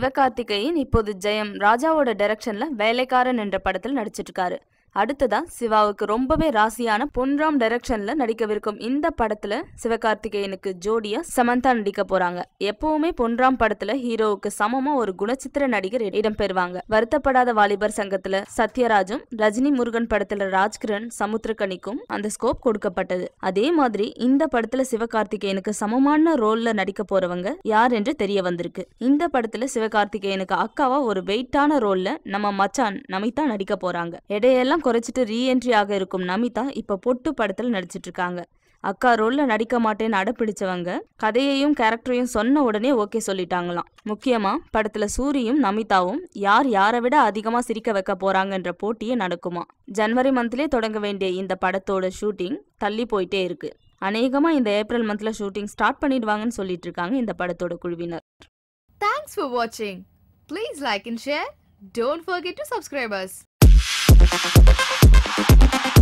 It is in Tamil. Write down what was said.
சிவகார்த்திகேயன் இப்போது ஜெயம் ராஜாவோட டைரக்ஷன்ல வேலைக்காரன் என்ற படத்தில் நடிச்சிட்டு இருக்காரு. அடுத்ததா சிவாவுக்கு ரொம்பவே ராசியான பொன்ராம் டைரக்ஷன்ல நடிக்கவிருக்கும் இந்த படத்துல சிவகார்த்திகேயனுக்கு ஜோடியா சமந்தா நடிக்க போறாங்க. எப்பவுமே பொன்ராம் படத்துல ஹீரோவுக்கு சமமா ஒரு குணச்சித்திர நடிகர் இடம்பெறுவாங்க. வருத்தப்படாத வாலிபர் சங்கத்துல சத்யராஜும், ரஜினி முருகன் படத்துல ராஜ்கிரண், சமுத்திரக்கனிக்கும் அந்த ஸ்கோப் கொடுக்கப்பட்டது. அதே மாதிரி இந்த படத்துல சிவகார்த்திகேயனுக்கு சமமான ரோல்ல நடிக்க போறவங்க யார் என்று தெரிய வந்திருக்கு. இந்த படத்துல சிவகார்த்திகேயனுக்கு அக்காவா ஒரு வெயிட்டான ரோல்ல நம்ம மச்சான் நமிதா நடிக்க போறாங்க. எடையெல்லாம் குறைச்சிட்டு ரீஎன்ட்ரி ஆக இருக்கும் நமிதா இப்ப பொட்டு படத்துல நடிச்சிட்டு இருக்காங்க. அக்கா ரோல்ல நடிக்க மாட்டேன்னு அடப்பிடிச்சவங்க கதையையும் கேரக்டரையும் சொன்ன உடனே ஓகே சொல்லிட்டாங்களாம். முக்கியமா படத்துல சூரியும் நமிதாவும் யாரை விட அதிகமா சிரிக்க வைக்க போறாங்கன்ற போட்டியே நடக்குமா. ஜனவரி மந்த்லயே தொடங்க வேண்டிய இந்த படத்தோட ஷூட்டிங் தள்ளி போயிட்டே இருக்கு. அநேகமா இந்த ஏப்ரல் மந்த்ல ஷூட்டிங் ஸ்டார்ட் பண்ணிடுவாங்கன்னு சொல்லிட்டு இருக்காங்க இந்த படத்தோட குழுவினர். Thanks for watching. Please like and share. Don't forget to subscribe us.